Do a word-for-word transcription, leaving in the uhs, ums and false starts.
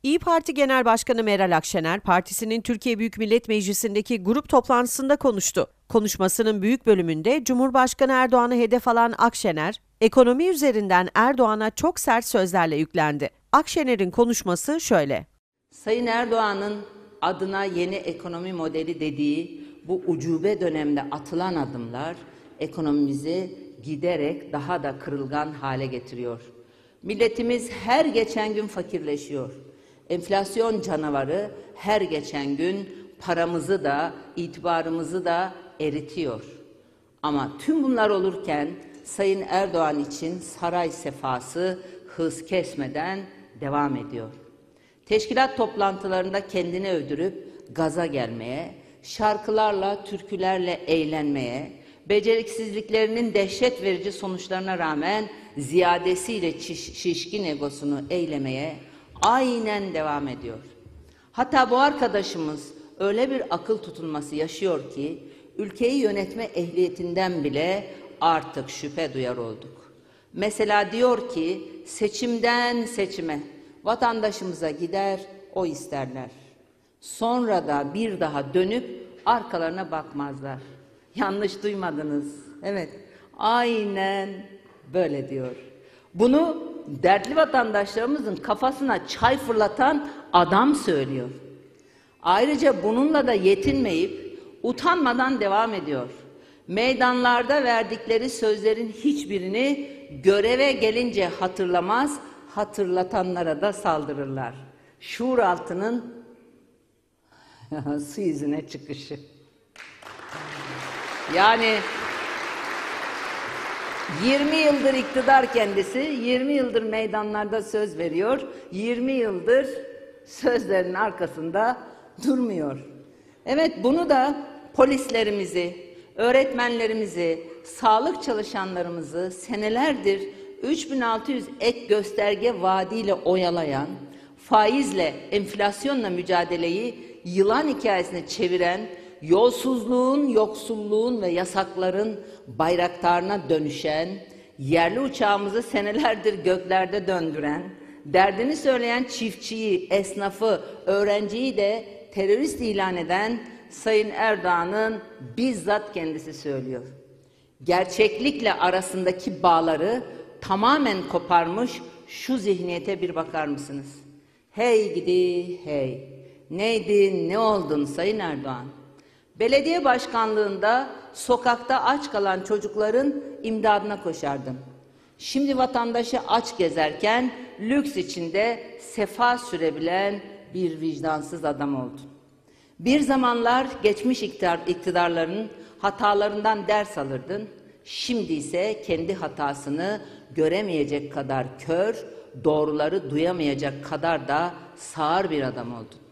İYİ Parti Genel Başkanı Meral Akşener, partisinin Türkiye Büyük Millet Meclisi'ndeki grup toplantısında konuştu. Konuşmasının büyük bölümünde Cumhurbaşkanı Erdoğan'ı hedef alan Akşener, ekonomi üzerinden Erdoğan'a çok sert sözlerle yüklendi. Akşener'in konuşması şöyle: Sayın Erdoğan'ın adına yeni ekonomi modeli dediği bu ucube dönemde atılan adımlar ekonomimizi giderek daha da kırılgan hale getiriyor. Milletimiz her geçen gün fakirleşiyor. Enflasyon canavarı her geçen gün paramızı da, itibarımızı da eritiyor. Ama tüm bunlar olurken Sayın Erdoğan için saray sefası hız kesmeden devam ediyor. Teşkilat toplantılarında kendini övdürüp gaza gelmeye, şarkılarla, türkülerle eğlenmeye, beceriksizliklerinin dehşet verici sonuçlarına rağmen ziyadesiyle şişkin egosunu eylemeye aynen devam ediyor. Hatta bu arkadaşımız öyle bir akıl tutulması yaşıyor ki ülkeyi yönetme ehliyetinden bile artık şüphe duyar olduk. Mesela diyor ki seçimden seçime vatandaşımıza gider, o isterler. Sonra da bir daha dönüp arkalarına bakmazlar. Yanlış duymadınız. Evet, aynen böyle diyor. Bunu dertli vatandaşlarımızın kafasına çay fırlatan adam söylüyor. Ayrıca bununla da yetinmeyip utanmadan devam ediyor. Meydanlarda verdikleri sözlerin hiçbirini göreve gelince hatırlamaz, hatırlatanlara da saldırırlar. Şuur altının su yüzüne çıkışı. Yani yirmi yıldır iktidar kendisi, yirmi yıldır meydanlarda söz veriyor, yirmi yıldır sözlerinin arkasında durmuyor. Evet, bunu da polislerimizi, öğretmenlerimizi, sağlık çalışanlarımızı senelerdir üç bin altı yüz ek gösterge vaadiyle oyalayan, faizle, enflasyonla mücadeleyi yılan hikayesine çeviren, yolsuzluğun, yoksulluğun ve yasakların bayraktarına dönüşen, yerli uçağımızı senelerdir göklerde döndüren, derdini söyleyen çiftçiyi, esnafı, öğrenciyi de terörist ilan eden Sayın Erdoğan'ın bizzat kendisi söylüyor. Gerçeklikle arasındaki bağları tamamen koparmış şu zihniyete bir bakar mısınız? Hey gidi hey! Neydin, ne oldun Sayın Erdoğan? Belediye başkanlığında sokakta aç kalan çocukların imdadına koşardın. Şimdi vatandaşı aç gezerken lüks içinde sefa sürebilen bir vicdansız adam oldun. Bir zamanlar geçmiş iktidar, iktidarların hatalarından ders alırdın. Şimdi ise kendi hatasını göremeyecek kadar kör, doğruları duyamayacak kadar da sağır bir adam oldun.